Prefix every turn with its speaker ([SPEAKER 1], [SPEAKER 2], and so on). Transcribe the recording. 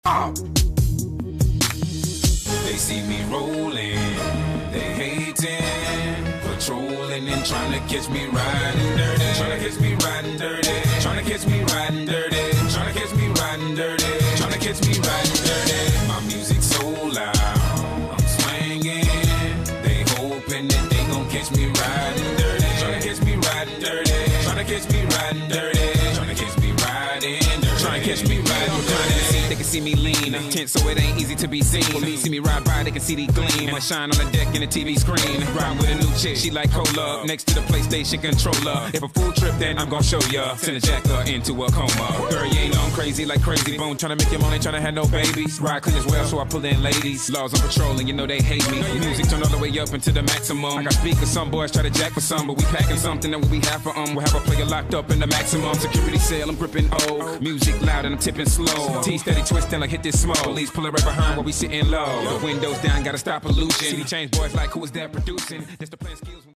[SPEAKER 1] They see me rolling, they hating, patrolling and trying to catch me riding dirty, trying to catch me riding dirty, trying to catch me riding dirty, trying to catch me riding dirty, trying to catch me riding dirty. My music's so loud, I'm swinging, they hoping that they gon' catch me riding dirty, trying to catch me riding dirty, trying to catch me riding dirty, trying to catch me riding dirty, trying to catch me riding dirty.
[SPEAKER 2] They can see me lean, tense so it ain't easy to be seen. When they see me ride by, they can see the gleam. I shine on the deck in the TV screen. Ride with a new chick, she like cola. Next to the PlayStation controller. If a full trip, then I'm gon' show ya. Send a jacker into a coma. Girl, you ain't know I'm crazy like Crazy Bone. Tryna make your money, tryna have no babies. Ride clean as well, so I pull in ladies. Laws on patrol, and you know they hate me. Music turn all the way up into the maximum. I got speakers, some boys try to jack for some, but we packing something that we have for We'll have a player locked up in the maximum security cell. I'm gripping O. Music loud and I'm tipping slow. T steady twisting like hit this smoke. Police pulling right behind while we sitting low. The windows down, gotta stop pollution. City change boys like who is that producing? Just the plan skills.